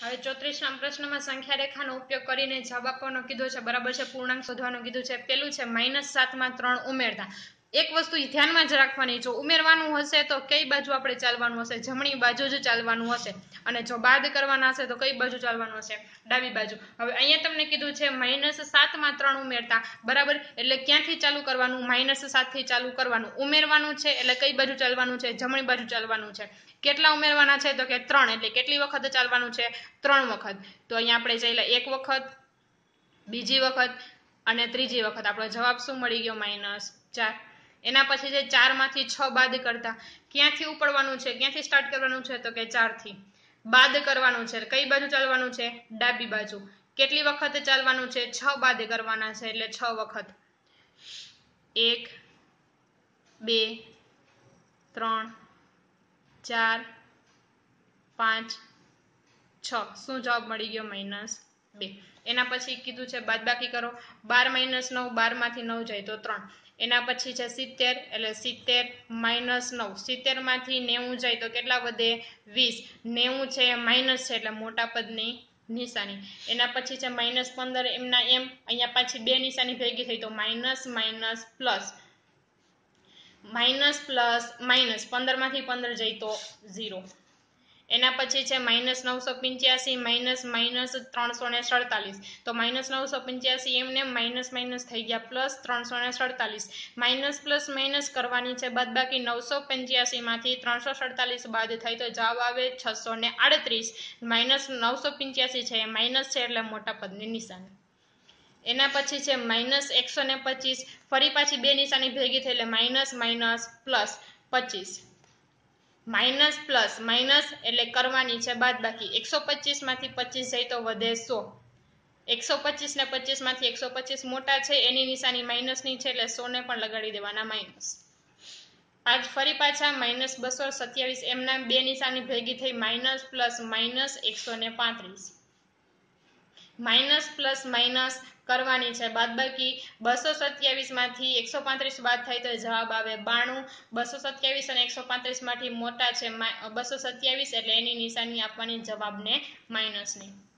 હવે 34 પ્રશ્નમાં સંખ્યા રેખાનો ઉપયોગ કરીને જવાબ આપવાનો કીધો છે, બરાબર છે। પૂર્ણાંક શોધવાનું કીધું છે। પેલું છે -7 માં 3 ઉમેરતા। એક વસ્તુ ધ્યાનમાં જ રાખવાની, જો ઉમેરવાનું હશે તો કઈ બાજુ આપણે ચાલવાનું હશે, જમણી બાજુ જ ચાલવાનું હશે, અને જો બાદ કરવાના હશે તો કઈ બાજુ ચાલવાનું હશે, ડાબી બાજુ। હવે અહીંયા તમને કીધું છે -7 માં 3 ઉમેરતા, બરાબર, એટલે ક્યાંથી ચાલુ કરવાનું, -7 થી ચાલુ કરવાનું। ઉમેરવાનું છે એટલે કઈ બાજુ ચાલવાનું છે, જમણી બાજુ ચાલવાનું છે। કેટલા ઉમેરવાના છે તો કે 3, એટલે કેટલી વખત ચાલવાનું છે, 3 વખત। તો અહીંયા આપણે ચાલ્યા એક વખત, બીજી વખત અને ત્રીજી વખત। આપણો જવાબ શું મળી ગયો, -4। એના પછી જે 4 માંથી 6 બાદ કરતા, ક્યાંથી ઉપડવાનું છે, ક્યાંથી સ્ટાર્ટ કરવાનું છે તો કે 4 થી બાદ કરવાનું છે, કઈ બાજુ ચાલવાનું છે, ડાબી બાજુ। કેટલી વખત ચાલવાનું છે, 6 બાદ કરવાના છે, એટલે 6 વખત। 1 2 3 4 5 6, શું જવાબ મળી ગયો, -2। એના પછી કીધું છે બાદબાકી કરો, 12 - 9, 12 માંથી 9 જાય તો 3। એના પછી છે 70, એટલે 70 - 9, 70 માંથી 90 જાય તો કેટલા વધે, 20। 90 છે માઇનસ છે એટલે મોટા પદની નિશાની। એના પછી છે -15, એમના એમ, અહીંયા પાછી બે નિશાની ભેગી થઈ તો minus minus plus, minus plus minus, 15 માંથી 15 જાય તો 0। એના પછી છે -985 માઇનસ 347, તો -985 એમને માઇનસ માઇનસ થઈ ગયા પ્લસ 347। માઇનસ પ્લસ માઇનસ કરવાની છે બાદબાકી, 985 માંથી 347 બાદ થાય તો જવાબ આવે 638। -985 છે એ માઇનસ છે એટલે મોટા પદની નિશાની। એના પછી છે -125, ફરી પાછી બે નિશાની ભેગી થઈ એટલે minus minus plus 25। Minus plus minus એટલે કરવાની છે બાદબાકી, 125 માંથી 25 જાય તો વધે 100। 125 ને 25 માંથી 125 મોટા છે એની નિશાની માઇનસ ની છે એટલે 100 ને પણ લગાડી દેવાના માઇનસ। આજ ફરી પાછા -227, એમના બે નિશાની ભેગી થઈ minus plus minus 135। Minus plus minus કરવાની છે બાદબાકી, 227 માંથી 135 બાદ થાય તો જવાબ આવે 92। 227 અને 135 માંથી મોટા છે 227 એટલે એની નિશાની આપવાની જવાબને માઇનસની।